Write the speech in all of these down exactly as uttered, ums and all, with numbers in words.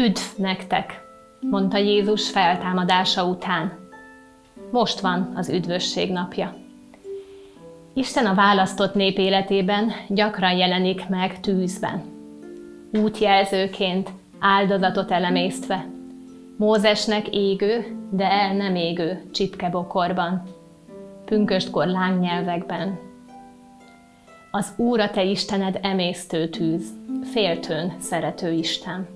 Üdv nektek, mondta Jézus feltámadása után. Most van az üdvösség napja. Isten a választott nép életében gyakran jelenik meg tűzben. Útjelzőként, áldozatot elemésztve. Mózesnek égő, de el nem égő csipkebokorban. Pünköstkor lángnyelvekben. Az Úr a te Istened emésztő tűz, féltőn szerető Isten.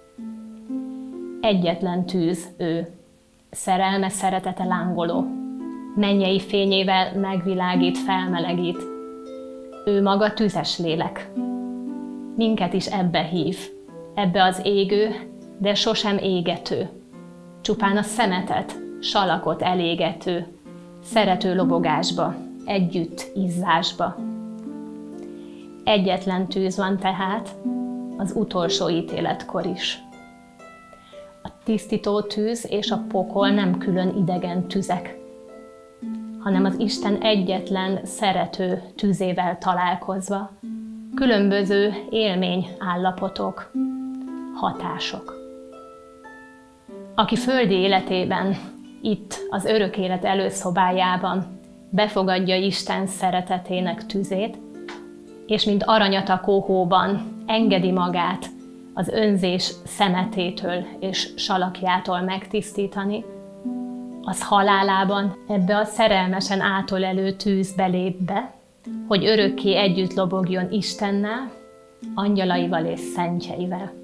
Egyetlen tűz ő, szerelme szeretete lángoló, mennyei fényével megvilágít, felmelegít. Ő maga tüzes lélek. Minket is ebbe hív, ebbe az égő, de sosem égető, csupán a szemetet, salakot elégető, szerető lobogásba, együtt izzásba. Egyetlen tűz van tehát, az utolsó ítéletkor is. A tisztító tűz és a pokol nem külön idegen tüzek, hanem az Isten egyetlen szerető tüzével találkozva, különböző élményállapotok, hatások. Aki földi életében, itt az örök élet előszobájában befogadja Isten szeretetének tüzét, és mint aranyat a kóhóban engedi magát az önzés szemetétől és salakjától megtisztítani, az halálában ebbe a szerelmesen átölelő tűzbe lép be, hogy örökké együtt lobogjon Istennel, angyalaival és szentjeivel.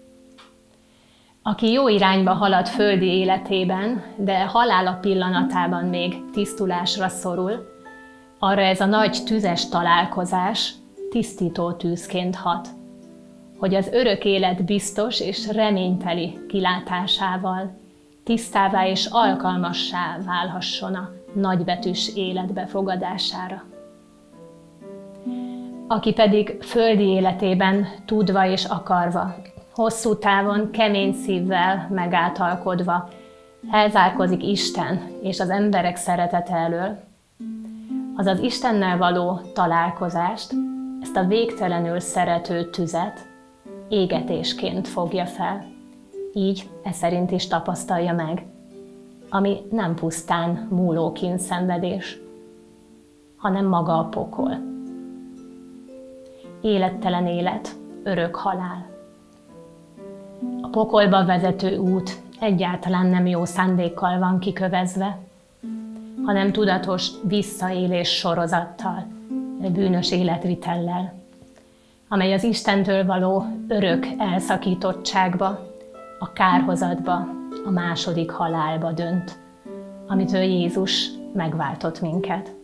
Aki jó irányba halad földi életében, de halála pillanatában még tisztulásra szorul, arra ez a nagy tüzes találkozás tisztító tűzként hat, hogy az örök élet biztos és reményteli kilátásával tisztává és alkalmassá válhasson a nagybetűs élet befogadására. Aki pedig földi életében tudva és akarva, hosszú távon kemény szívvel megáltalkodva elzárkozik Isten és az emberek szeretete elől, az az Istennel való találkozást, ezt a végtelenül szerető tüzet égetésként fogja fel. Így e szerint is tapasztalja meg, ami nem pusztán múló kínszenvedés, hanem maga a pokol. Élettelen élet, örök halál. A pokolba vezető út egyáltalán nem jó szándékkal van kikövezve, hanem tudatos visszaélés sorozattal, bűnös életvitellel, amely az Istentől való örök elszakítottságba, a kárhozatba, a második halálba dönt, amitől Jézus megváltott minket.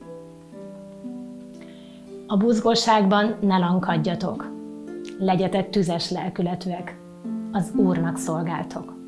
A buzgóságban ne lankadjatok, legyetek tüzes lelkületűek, az Úrnak szolgáltok.